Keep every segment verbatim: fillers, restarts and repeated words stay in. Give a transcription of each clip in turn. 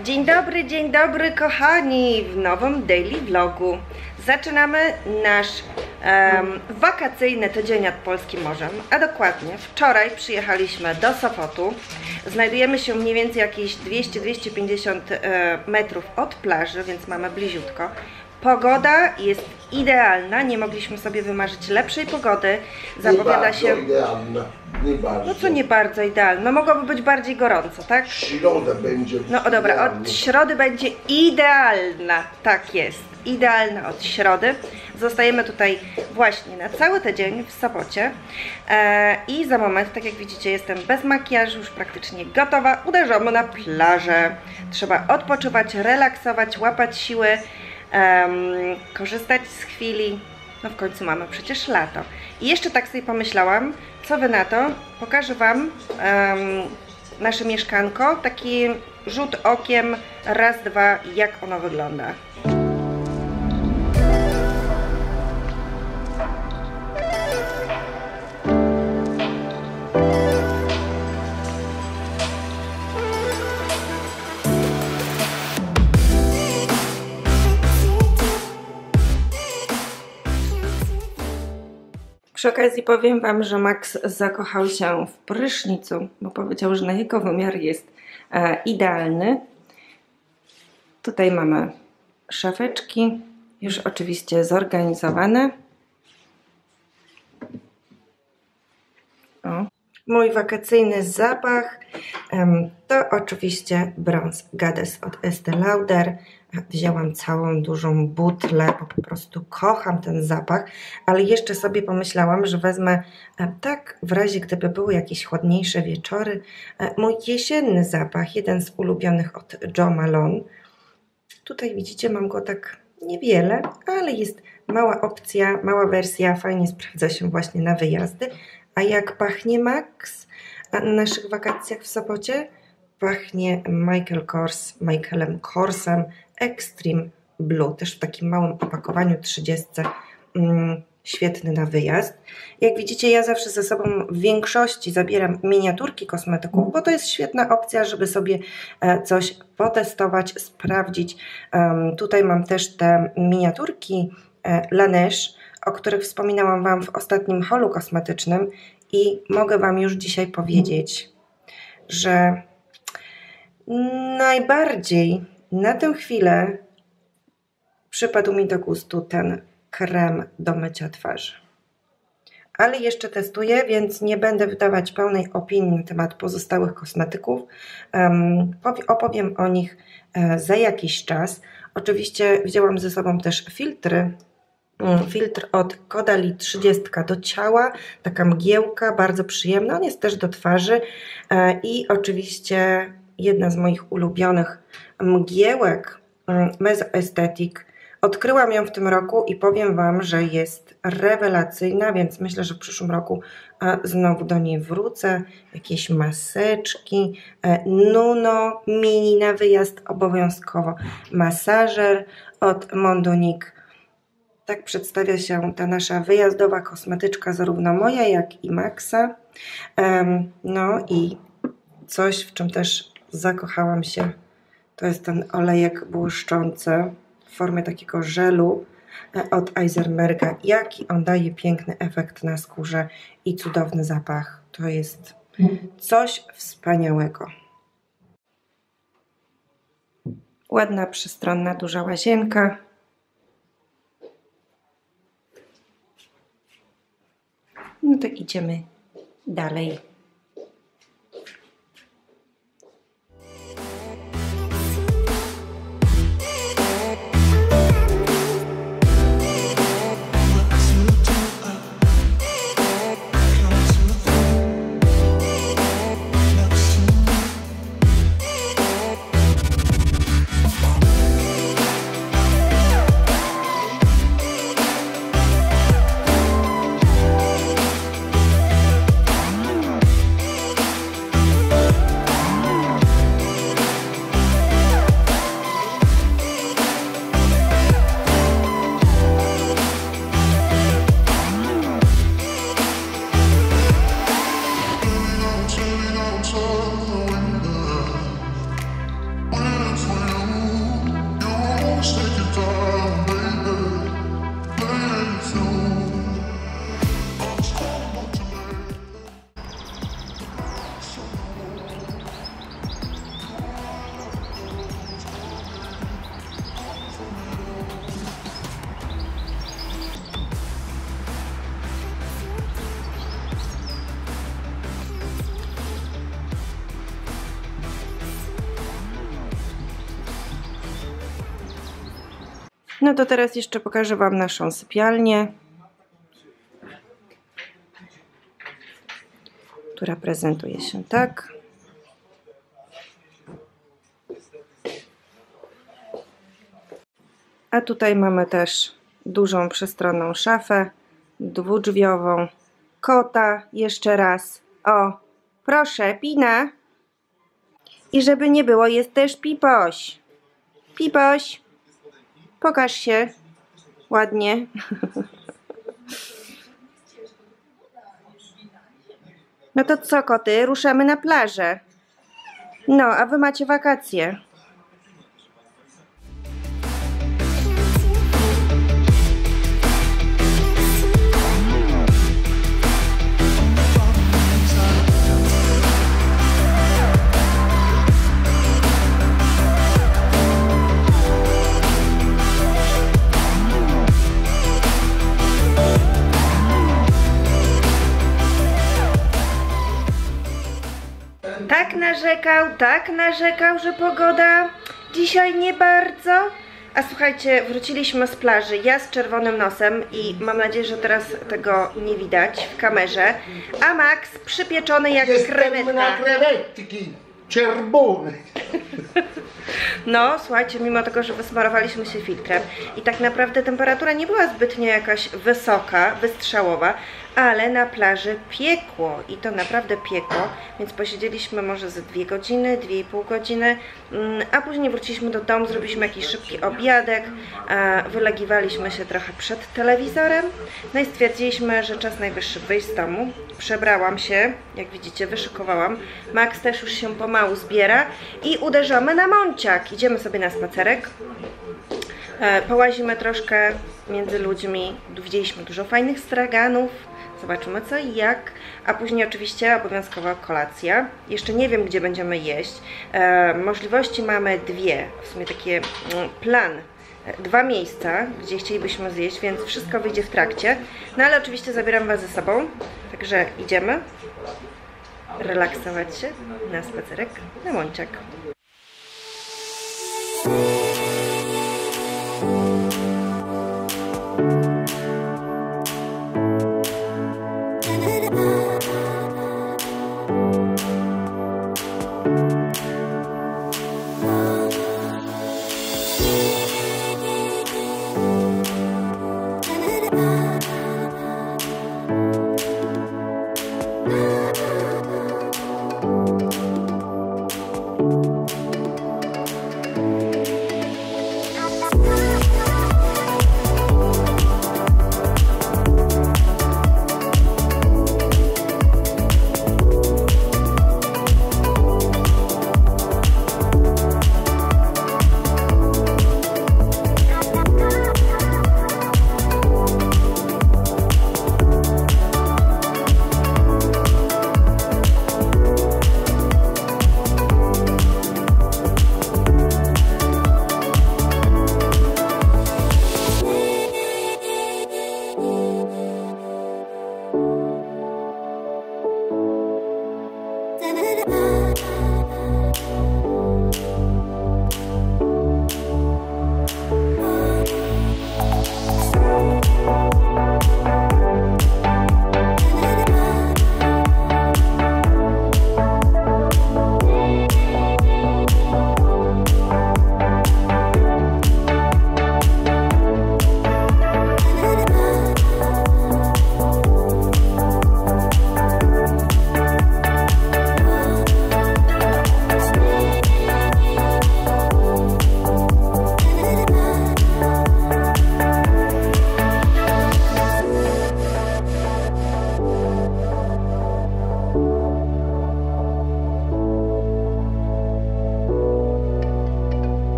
Dzień dobry, dzień dobry kochani, w nowym daily vlogu. Zaczynamy nasz um, wakacyjny tydzień nad polskim morzem, a dokładnie wczoraj przyjechaliśmy do Sopotu. Znajdujemy się mniej więcej jakieś dwieście do dwustu pięćdziesięciu e, metrów od plaży, więc mamy bliziutko. Pogoda jest idealna, nie mogliśmy sobie wymarzyć lepszej pogody. Zapowiada się... idealna. Nie bardzo. No co nie bardzo idealna? No mogłoby być bardziej gorąco, tak? Środa będzie. No o dobra, idealna. od środy będzie idealna. Tak jest, idealna od środy. Zostajemy tutaj właśnie na cały tydzień w Sopocie. E, I za moment, tak jak widzicie, jestem bez makijażu, już praktycznie gotowa. Uderzamy na plażę. Trzeba odpoczywać, relaksować, łapać siły. Um, korzystać z chwili, no w końcu mamy przecież lato. I jeszcze tak sobie pomyślałam, co wy na to? Pokażę wam um, nasze mieszkanko, taki rzut okiem, raz, dwa, jak ono wygląda. Przy okazji powiem wam, że Max zakochał się w prysznicu, bo powiedział, że na jego wymiar jest e, idealny. Tutaj mamy szafeczki, już oczywiście zorganizowane. O. Mój wakacyjny zapach um, to oczywiście Bronze Goddess od Estée Lauder. Wzięłam całą dużą butlę, bo po prostu kocham ten zapach, ale jeszcze sobie pomyślałam, że wezmę tak w razie gdyby były jakieś chłodniejsze wieczory, mój jesienny zapach, jeden z ulubionych od Jo Malone. Tutaj widzicie, mam go tak niewiele, ale jest mała opcja, mała wersja, fajnie sprawdza się właśnie na wyjazdy. A jak pachnie Max na naszych wakacjach w Sopocie? Pachnie Michael Kors, Michaelem Korsem Extreme Blue, też w takim małym opakowaniu trzydziestce, mm, świetny na wyjazd. Jak widzicie, ja zawsze ze sobą w większości zabieram miniaturki kosmetyków, bo to jest świetna opcja, żeby sobie e, coś potestować, sprawdzić. Um, tutaj mam też te miniaturki e, Laneige, o których wspominałam wam w ostatnim holu kosmetycznym i mogę wam już dzisiaj powiedzieć, że najbardziej na tę chwilę przypadł mi do gustu ten krem do mycia twarzy. Ale jeszcze testuję, więc nie będę wydawać pełnej opinii na temat pozostałych kosmetyków. Um, opowiem o nich e, za jakiś czas. Oczywiście wzięłam ze sobą też filtry. Filtr od Caudalie trzydzieści do ciała, taka mgiełka, bardzo przyjemna, on jest też do twarzy e, i oczywiście jedna z moich ulubionych mgiełek, Meso Aesthetic. Odkryłam ją w tym roku i powiem wam, że jest rewelacyjna, więc myślę, że w przyszłym roku znowu do niej wrócę. Jakieś maseczki, Nuno mini na wyjazd obowiązkowo, masażer od Mondonique. Tak przedstawia się ta nasza wyjazdowa kosmetyczka, zarówno moja, jak i Maxa. No i coś, w czym też zakochałam się, to jest ten olejek błyszczący w formie takiego żelu od Eisenberga. Jaki on daje piękny efekt na skórze i cudowny zapach. To jest coś wspaniałego. Ładna, przystronna, duża łazienka. No to idziemy dalej. No to teraz jeszcze pokażę Wam naszą sypialnię, która prezentuje się tak. A tutaj mamy też dużą przestronną szafę, dwudrzwiową, kota jeszcze raz. O, proszę, Pina. I żeby nie było, jest też Pipoś. Pipoś, pokaż się ładnie. No to co, koty? Ruszamy na plażę. No, a wy macie wakacje. Tak narzekał, tak narzekał, że pogoda dzisiaj nie bardzo. A słuchajcie, wróciliśmy z plaży, ja z czerwonym nosem i mam nadzieję, że teraz tego nie widać w kamerze. A Max przypieczony jak krewetka. na krewetki czerwone. No, słuchajcie, mimo tego, że wysmarowaliśmy się filtrem i tak naprawdę temperatura nie była zbytnio jakaś wysoka, wystrzałowa, ale na plaży piekło i to naprawdę piekło, więc posiedzieliśmy może ze dwie godziny, dwie i pół godziny, a później wróciliśmy do domu, zrobiliśmy jakiś szybki obiadek, wylegiwaliśmy się trochę przed telewizorem, no i stwierdziliśmy, że czas najwyższy wyjść z domu. Przebrałam się, jak widzicie, wyszykowałam. Max też już się pomału zbiera i uderzamy na Monciak. Idziemy sobie na spacerek. Połazimy troszkę między ludźmi, widzieliśmy dużo fajnych straganów, zobaczymy co i jak, a później oczywiście obowiązkowa kolacja. Jeszcze nie wiem, gdzie będziemy jeść. E, możliwości mamy dwie, w sumie taki plan, dwa miejsca, gdzie chcielibyśmy zjeść, więc wszystko wyjdzie w trakcie. No ale oczywiście zabieram Was ze sobą, także idziemy relaksować się na spacerek na Monciak.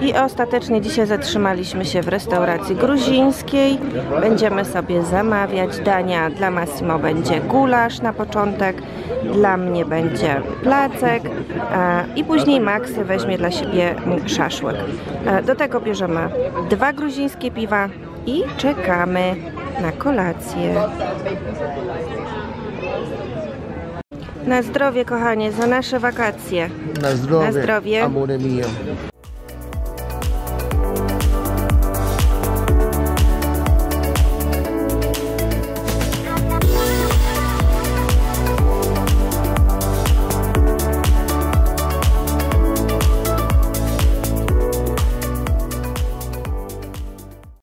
I ostatecznie dzisiaj zatrzymaliśmy się w restauracji gruzińskiej. Będziemy sobie zamawiać dania. Dla Massimo będzie gulasz na początek, dla mnie będzie placek i później Maxy weźmie dla siebie szaszłyk. Do tego bierzemy dwa gruzińskie piwa i czekamy na kolację. Na zdrowie, kochanie, za nasze wakacje. Na zdrowie, Na zdrowie. amore mio.